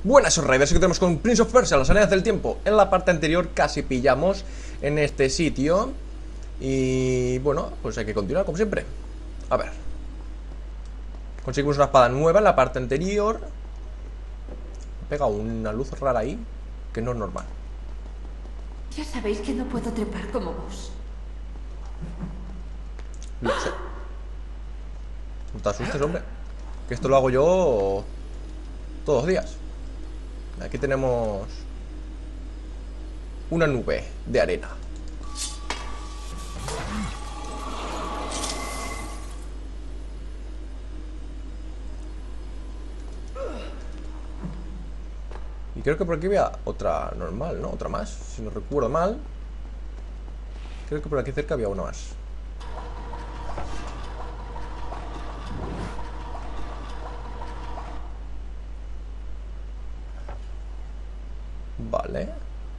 Buenas Raiders, que tenemos con Prince of Persia, las arenas del tiempo. En la parte anterior casi pillamos en este sitio. Y bueno, pues hay que continuar como siempre. A ver. Conseguimos una espada nueva en la parte anterior. Pega una luz rara ahí, que no es normal. Ya sabéis que no puedo trepar como vos. Lo sé. No te asustes, hombre, que esto lo hago yo todos los días. Aquí tenemos una nube de arena. Y creo que por aquí había otra normal, ¿no? Otra más, si no recuerdo mal. Creo que por aquí cerca había una más. Vale.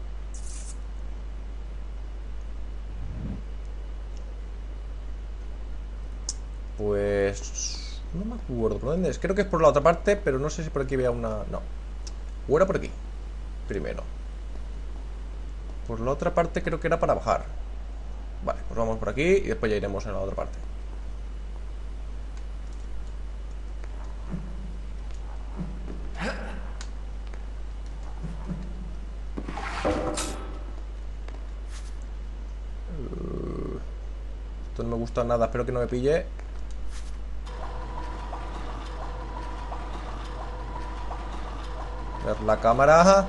Pues... no me acuerdo por dónde es. Creo que es por la otra parte, pero no sé si por aquí había una... No. O era por aquí. Primero. Por la otra parte creo que era para bajar. Vale, pues vamos por aquí y después ya iremos a la otra parte. Esto no me gusta nada, espero que no me pille. Ver la cámara.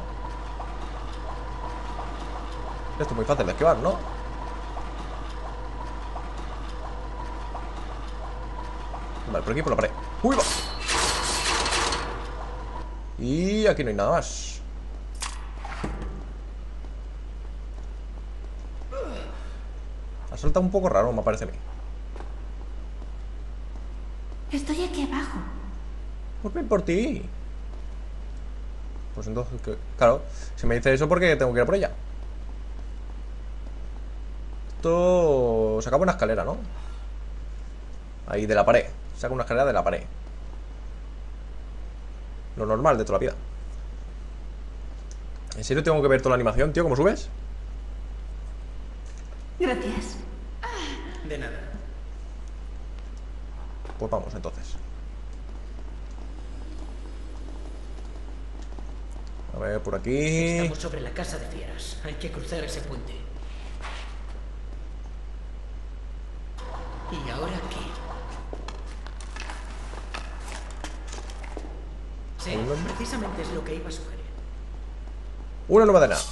Esto es muy fácil de esquivar, ¿no? Vale, por aquí por la pared. ¡Uy, va! Y aquí no hay nada más. Ha saltado un poco raro, me parece a mí. Estoy aquí abajo. Pues ven por ti. Pues entonces, claro, si me dice eso, porque tengo que ir por ella. Esto... saca una escalera, ¿no? Ahí, de la pared. Saca una escalera de la pared. Lo normal de toda la vida. ¿En serio tengo que ver toda la animación, tío? ¿Cómo subes? Gracias. De nada. Pues vamos, entonces. A ver, por aquí. Estamos sobre la casa de fieras. Hay que cruzar ese puente. ¿Y ahora qué? Sí, precisamente es lo que iba a sugerir. Una nueva de nada.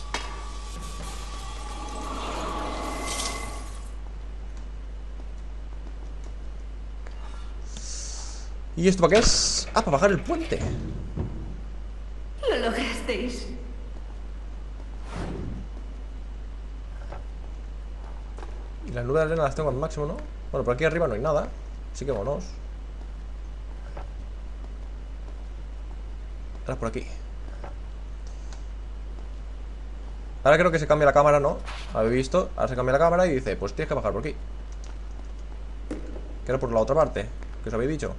¿Y esto para qué es? Ah, para bajar el puente. Lo lograsteis. Y las nubes de arena las tengo al máximo, ¿no? Bueno, por aquí arriba no hay nada. Así que vámonos. Ahora por aquí. Ahora creo que se cambia la cámara, ¿no? ¿Habéis visto? Ahora se cambia la cámara y dice, pues tienes que bajar por aquí. Que era por la otra parte, que os habéis dicho.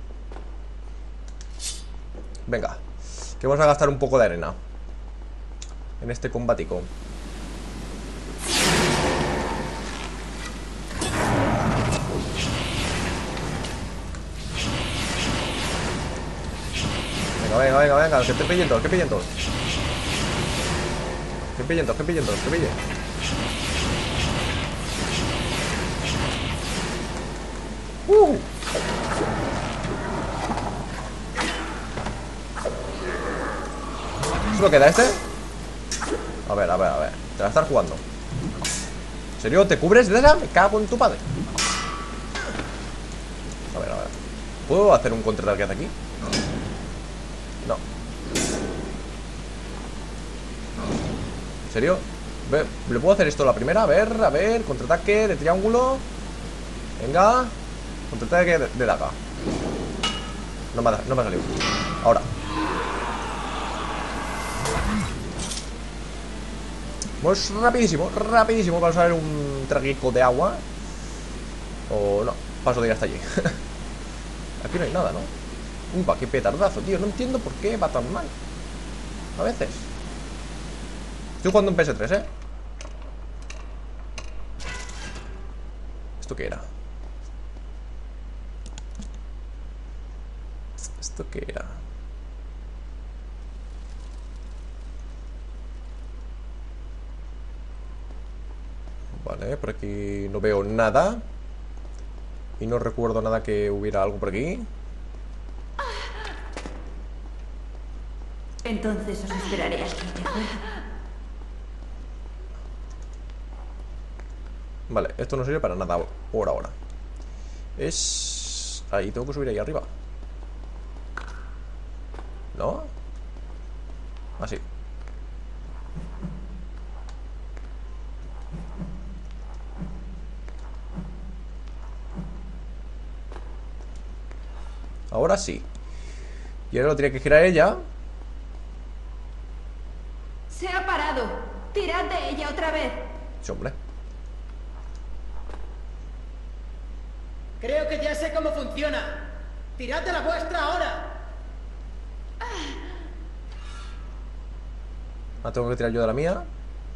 Venga, que vamos a gastar un poco de arena en este combatico. Venga, venga, venga, venga, que te pillen todos, que pillen todos. Que pillen todos, que pillen todos, que pillen. ¿Eso lo queda este? A ver, a ver, a ver. Te la estás jugando. ¿En serio? ¿Te cubres de esa? Me cago en tu padre. A ver, a ver. ¿Puedo hacer un contraataque de aquí? No. ¿En serio? ¿Le puedo hacer esto la primera? A ver, contraataque de triángulo. Venga. Contraataque de daga. No me ha salido. Ahora. Pues rapidísimo, rapidísimo. Vamos a ver un traguico de agua. O no, paso de ir hasta allí. Aquí no hay nada, ¿no? Upa, qué petardazo, tío. No entiendo por qué va tan mal. A veces. Estoy jugando en PS3, ¿eh? ¿Esto qué era? ¿Esto qué era? Vale, por aquí no veo nada. Y no recuerdo nada que hubiera algo por aquí. Entonces os esperaré aquí, ¿de acuerdo? Vale, esto no sirve para nada por ahora. Es... Ahí, tengo que subir ahí arriba. ¿No? Así. Ahora sí. Y ahora lo tiene que girar ella. Se ha parado. Tirad de ella otra vez. Sí, hombre. Creo que ya sé cómo funciona. Tirad de la vuestra ahora. Ahora tengo que tirar yo de la mía.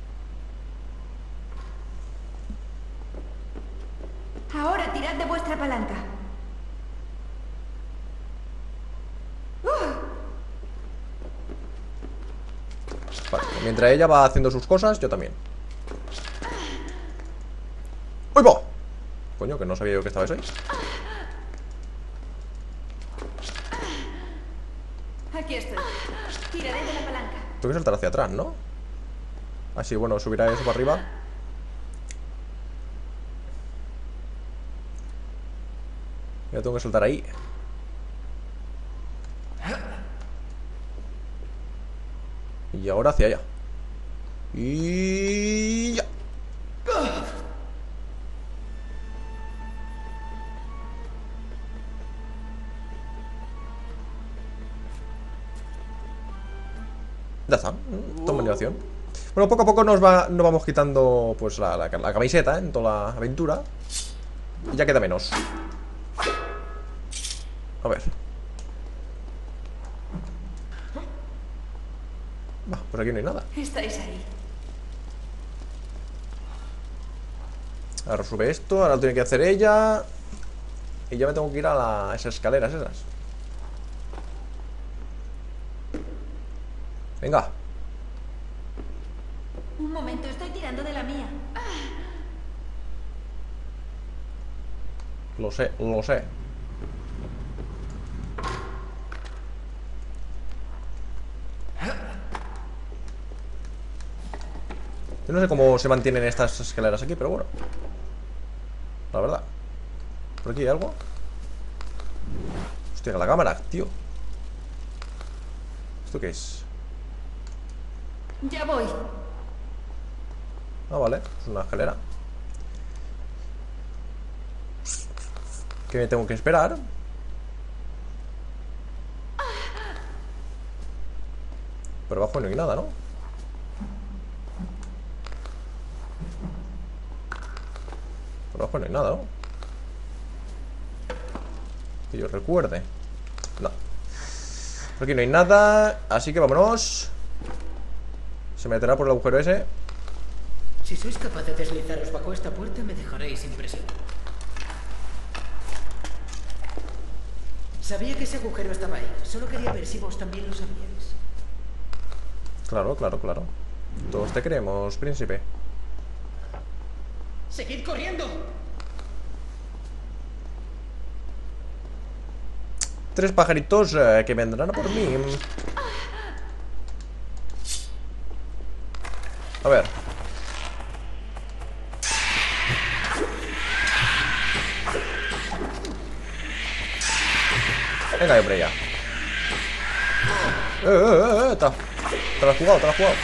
Ahora tirad de vuestra palanca. Vale, mientras ella va haciendo sus cosas, yo también. ¡Uy, va! Coño, que no sabía yo que estaba eso ahí. Aquí estoy. Tiraré de la palanca. Tengo que saltar hacia atrás, ¿no? Así, bueno, subirá eso para arriba. Ya tengo que saltar ahí. Y ahora hacia allá. Y... ya. Ya está, toma animación. Bueno, poco a poco nos vamos quitando pues la camiseta en toda la aventura. Y ya queda menos. A ver. Va, pues aquí no hay nada. Estáis ahí. Ahora sube esto, ahora lo tiene que hacer ella. Y ya me tengo que ir a esas escaleras esas. Venga. Un momento, estoy tirando de la mía. Lo sé, lo sé. Yo no sé cómo se mantienen estas escaleras aquí, pero bueno. La verdad. ¿Por aquí hay algo? Hostia, la cámara, tío. ¿Esto qué es? Ya voy. Ah, vale, es una escalera. Que me tengo que esperar. Por abajo no hay nada, ¿no? Por abajo no hay nada, ¿no? Que yo recuerde. No. Por aquí no hay nada. Así que vámonos. Se meterá por el agujero ese. Si sois capaz de deslizaros bajo esta puerta, me dejaréis impresión. Sabía que ese agujero estaba ahí. Solo quería ver si vos también lo sabíais. Claro, claro, claro. Todos te queremos, príncipe. ¡Seguid corriendo! 3 pajaritos que vendrán a por mí. A ver. Venga, hombre, ya. Te la has jugado, te la has jugado.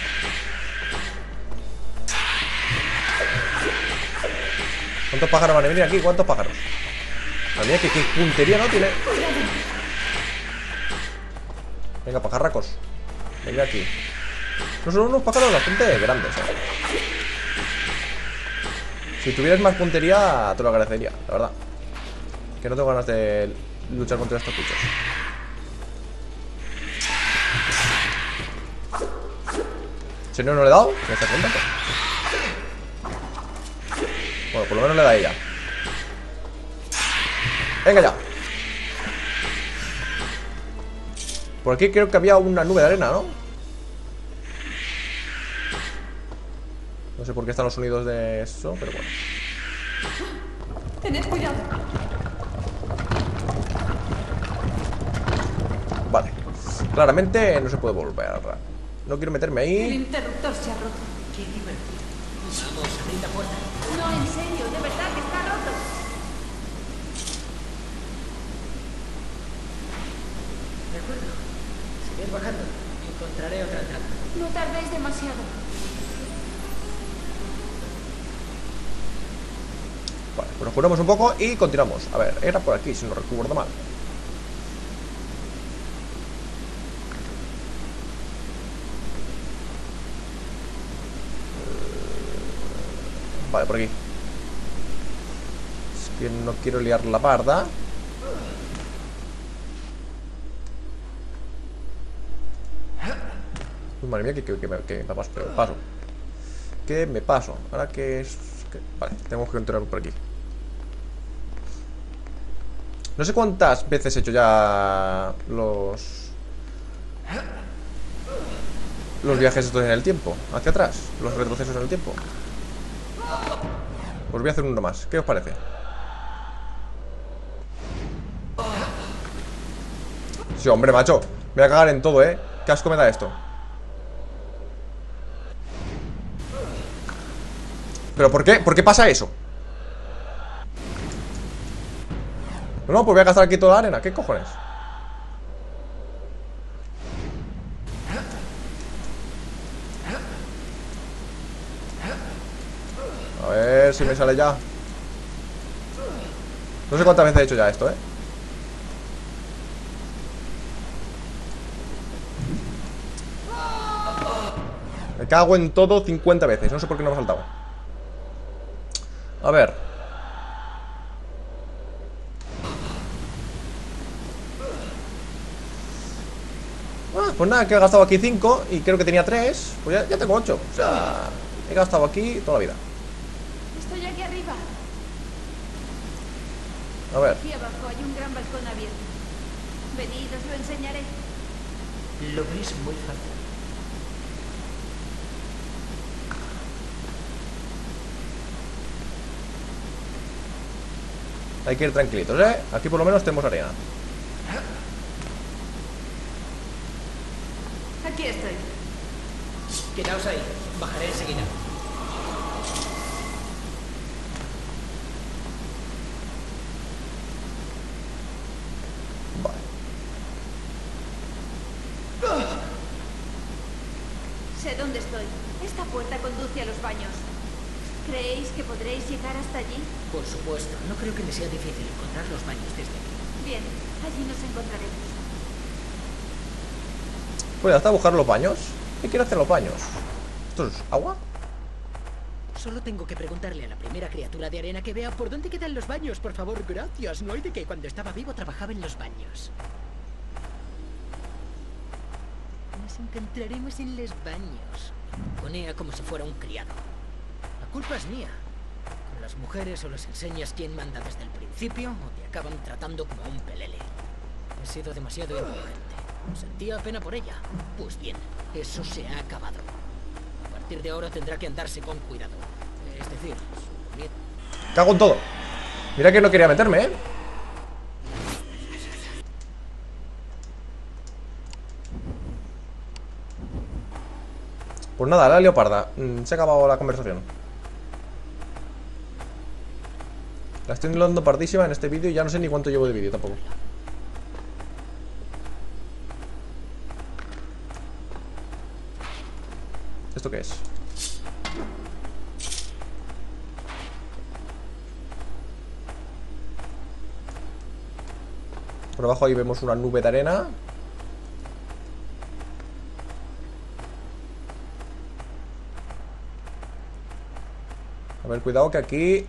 ¿Cuántos pájaros van a venir aquí? ¿Cuántos pájaros? Madre mía, qué puntería no tiene. Venga, pajarracos. Venga aquí. No son unos pájaros bastante grandes, ¿eh? Si tuvieras más puntería, te lo agradecería, la verdad. Que no tengo ganas de luchar contra estos bichos. Si no le he dado, me está contento. Bueno, por lo menos le da a ella. Venga ya. Por aquí creo que había una nube de arena, ¿no? No sé por qué están los sonidos de eso, pero bueno. Tened cuidado. Vale. Claramente no se puede volver. No quiero meterme El ahí. interruptor se ha roto. Qué divertido. Vamos, abrid la puerta. No, en serio, de verdad que está roto. De acuerdo. Seguid bajando. Encontraré otra entrada. No tardéis demasiado. Vale, pues nos curamos un poco y continuamos. A ver, era por aquí, si no recuerdo mal. Vale, por aquí. Es que no quiero liar la parda. Uy, madre mía, que me paso, que me paso. Que me paso. Ahora que es... Vale, tengo que entrar por aquí. No sé cuántas veces he hecho ya los viajes estos en el tiempo. Hacia atrás, los retrocesos en el tiempo. Pues voy a hacer uno más. ¿Qué os parece? Sí, hombre, macho. Me voy a cagar en todo, ¿eh? Qué asco me da esto. ¿Pero por qué? ¿Por qué pasa eso? No, pues voy a gastar aquí toda la arena. ¿Qué cojones? A ver si me sale ya. No sé cuántas veces he hecho ya esto, ¿eh? Me cago en todo 50 veces. No sé por qué no me ha saltado. A ver. Pues nada, que he gastado aquí 5 y creo que tenía 3. Pues ya tengo 8. O sea, he gastado aquí toda la vida. Estoy aquí arriba. A ver. Aquí abajo hay un gran balcón abierto. Venid, os lo enseñaré. Lo veis muy fácil. Hay que ir tranquilitos, ¿eh? Aquí por lo menos tenemos arena. Aquí estoy. Quedaos ahí. Bajaré enseguida. Vale. Sé dónde estoy. Esta puerta conduce a los baños. ¿Creéis que podréis llegar hasta allí? Por supuesto. No creo que me sea difícil encontrar los baños desde aquí. Bien, allí nos encontraremos. Pues hasta buscar los baños. ¿Qué quiero hacer los baños? ¿Esto es agua? Solo tengo que preguntarle a la primera criatura de arena que vea por dónde quedan los baños, por favor. Gracias. No hay de que cuando estaba vivo trabajaba en los baños. Nos encontraremos en los baños. Conea como si fuera un criado. La culpa es mía. Con las mujeres o les enseñas quién manda desde el principio o te acaban tratando como un pelele. He sido demasiado indulgente. Sentía pena por ella. Pues bien, eso se ha acabado. A partir de ahora tendrá que andarse con cuidado. Es decir, su nieto. Cago en todo. Mira que no quería meterme, ¿eh? Pues nada, la leoparda. Se ha acabado la conversación. La estoy dando pardísima en este vídeo y ya no sé ni cuánto llevo de vídeo tampoco. ¿Esto qué es? Por abajo ahí vemos una nube de arena. A ver, cuidado que aquí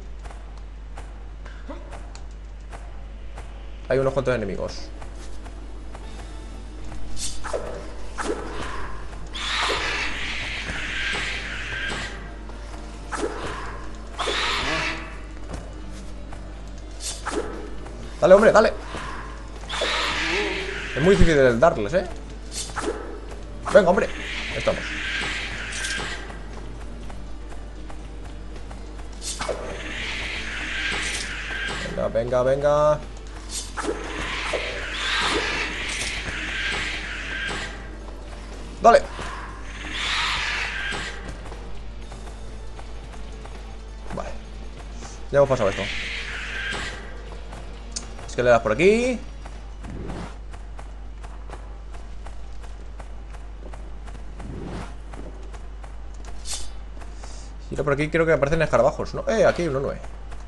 hay unos cuantos enemigos. Dale, hombre, dale. Es muy difícil darles, Venga, hombre. Ahí estamos. Venga, venga, venga. Dale. Vale. Ya hemos pasado esto. Es que le das por aquí. Y por aquí creo que aparecen escarabajos, ¿no? Aquí hay uno 9.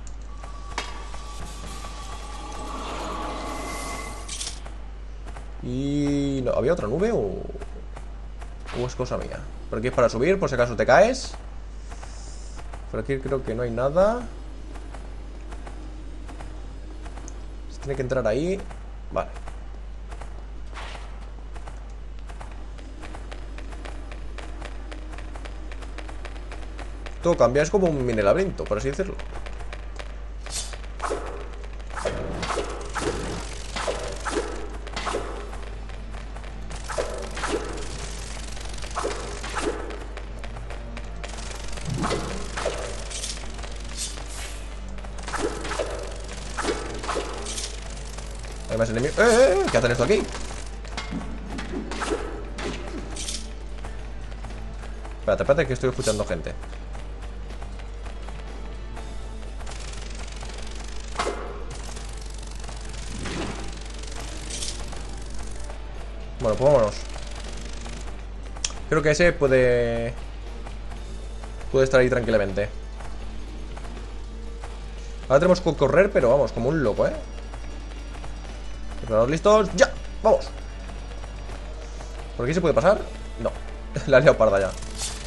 Y... no, ¿había otra nube o es cosa mía? Por aquí es para subir, por si acaso te caes. Por aquí creo que no hay nada. Se tiene que entrar ahí. Vale. Todo cambia, es como un mini laberinto, por así decirlo. Hay más enemigos. ¿Qué hacen esto aquí? Espérate, espérate, que estoy escuchando gente. Bueno, pues vámonos. Creo que ese puede estar ahí tranquilamente. Ahora tenemos que correr, pero vamos, como un loco, ¿Preparados, listos? ¡Ya! ¡Vamos! ¿Por aquí se puede pasar? No. La he liado parda ya.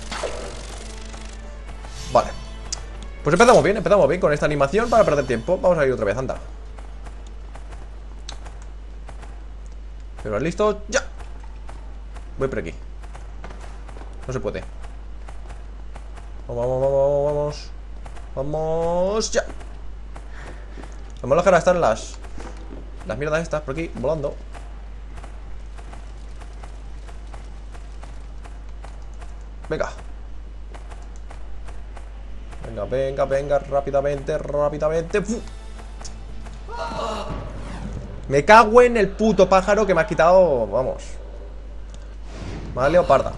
Vale. Pues empezamos bien con esta animación para perder tiempo. Vamos a ir otra vez, anda. ¿Preparados, listos? ¡Ya! Voy por aquí. No se puede. Vamos, vamos, vamos, vamos. Vamos, ya. Vamos a dejar a estar las mierdas estas por aquí, volando. Venga. Venga, venga, venga, rápidamente, rápidamente. ¡Fu! Me cago en el puto pájaro que me ha quitado. Vamos. Vale, leoparda.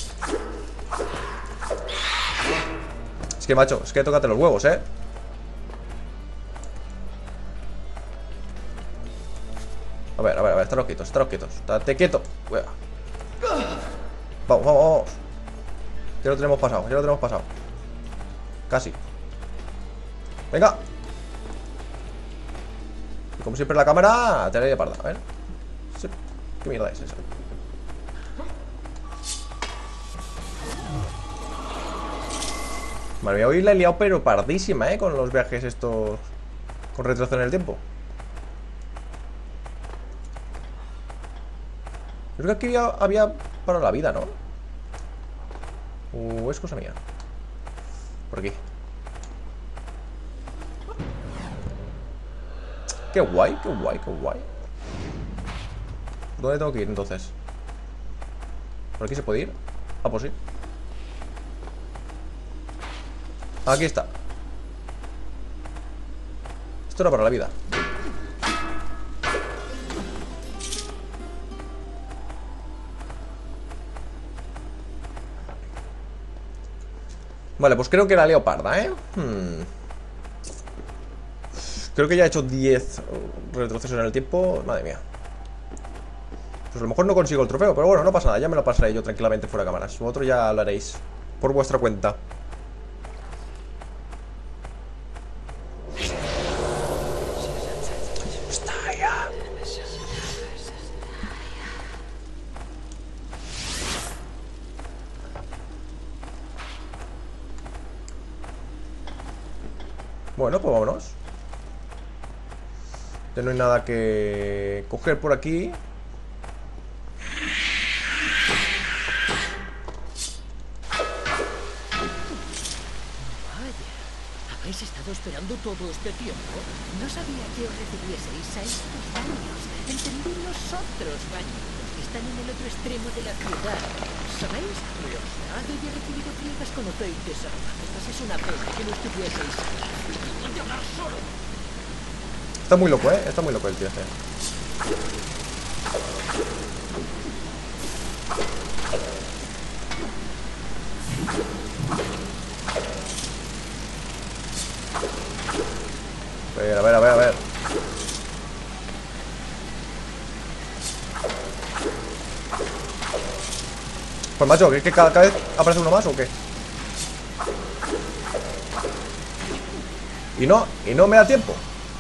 Es que, macho, es que tócate los huevos, A ver, estaros quietos, estate quieto. Vamos, vamos, vamos. Ya lo tenemos pasado, Casi. Venga. Y como siempre la cámara, te la de parda, a ver. Sí. ¿Qué mierda es esa? Vale, hoy la he liado pero pardísima, con los viajes estos con retraso en el tiempo. Creo que aquí había para la vida, ¿no? Es cosa mía. Por aquí. Qué guay, qué guay, qué guay. ¿Dónde tengo que ir entonces? ¿Por aquí se puede ir? Ah, pues sí. Aquí está. Esto era para la vida. Vale, pues creo que la leoparda, Creo que ya he hecho 10 retrocesos en el tiempo. Madre mía. Pues a lo mejor no consigo el trofeo, pero bueno, no pasa nada. Ya me lo pasaré yo tranquilamente fuera de cámaras. Vosotros ya lo haréis por vuestra cuenta. Bueno, pues vámonos. Ya no hay nada que coger por aquí. Vaya, habéis estado estado esperando todo este tiempo. No sabía que os refirieseis a estos baños. Entendí los otros baños, los que están en el otro extremo de la ciudad. ¿Sabéis? Los dado y he recibido críticas con aceites aromáticos. Es una pena que no estuvieseis aquí. ¡No de hablar solo! Está muy loco, ¿eh? Está muy loco el tío este. A ver, a ver, a ver. Pues macho, ¿que cada vez aparece uno más o qué? Y no me da tiempo.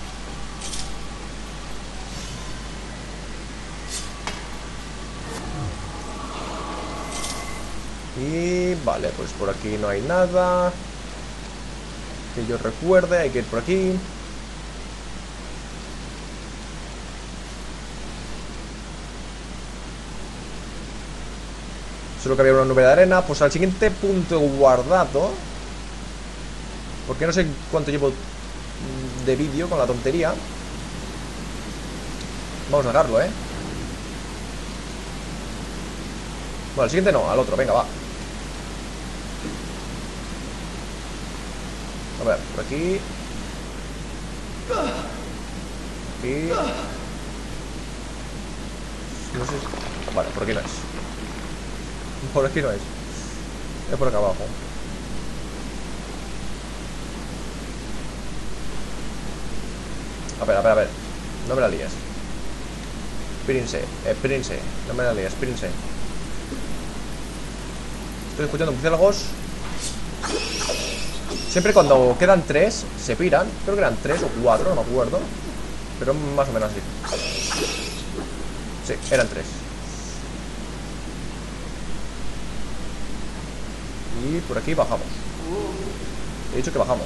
Y vale, pues por aquí no hay nada que yo recuerde, hay que ir por aquí. Solo que había una nube de arena. Pues al siguiente punto guardado, porque no sé cuánto llevo de vídeo con la tontería. Vamos a dejarlo, ¿eh? Bueno, al siguiente no, al otro, venga, va. A ver, por aquí. Aquí. No sé si... Vale, por aquí no es. Por aquí no es. Es por acá abajo. A ver, a ver, a ver. No me la líes. Espérense, espérense. No me la líes, espérense. Estoy escuchando murciélagos. Siempre cuando quedan 3 se piran. Creo que eran 3 o 4, no me acuerdo. Pero más o menos así. Sí, eran 3. Y por aquí bajamos. He dicho que bajamos.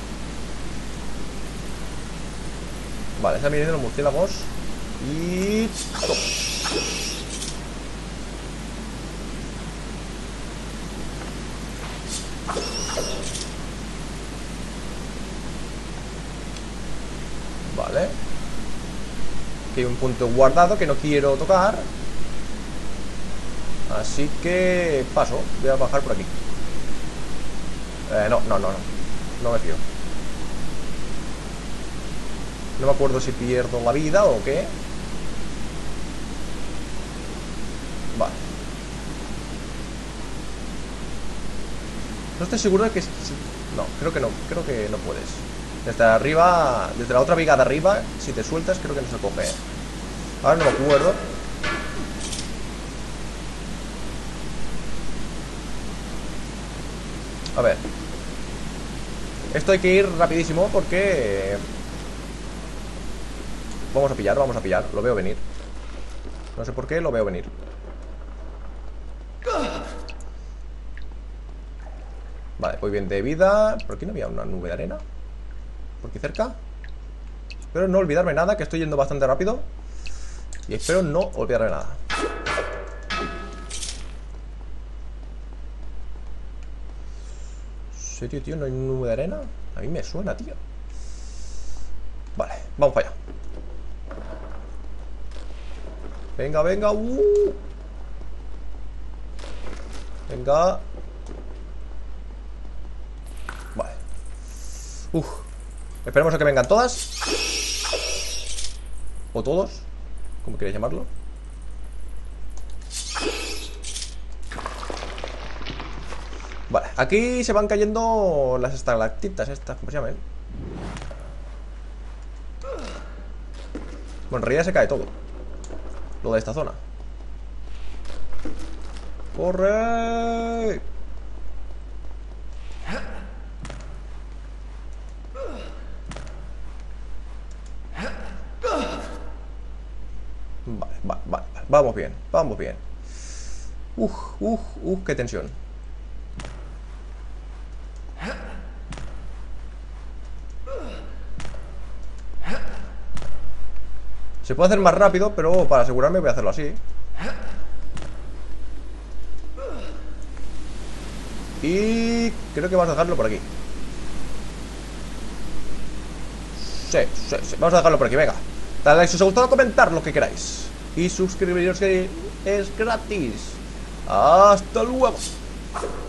Vale, están viniendo los murciélagos. Y... ¡Top! Vale. Aquí hay un punto guardado que no quiero tocar. Así que paso. Voy a bajar por aquí. No me fío. No me acuerdo si pierdo la vida o qué. Vale. No estoy seguro de que... No, creo que no. Creo que no puedes. Desde arriba, desde la otra viga de arriba, si te sueltas, creo que no se coge. Ahora no me acuerdo. A ver. Esto hay que ir rapidísimo porque... Vamos a pillar. Lo veo venir. No sé por qué, lo veo venir. Vale, voy bien de vida. ¿Por aquí no había una nube de arena? ¿Por aquí cerca? Espero no olvidarme nada, que estoy yendo bastante rápido. Y espero no olvidarme nada. ¿En serio, tío? ¿No hay nube de arena? A mí me suena, tío. Vale, vamos para allá. Venga, venga. Venga. Vale. Esperemos a que vengan todas. O todos, como queréis llamarlo. Vale, aquí se van cayendo las estalactitas estas, ¿cómo se llaman? Bueno, en realidad se cae todo. Lo de esta zona. ¡Corre! Vale. Vamos bien, vamos bien. Qué tensión. Se puede hacer más rápido, pero para asegurarme voy a hacerlo así. Y creo que vamos a dejarlo por aquí. sí. Vamos a dejarlo por aquí, venga. Dale like si os ha gustado, comentar lo que queráis. Y suscribiros, que es gratis. Hasta luego.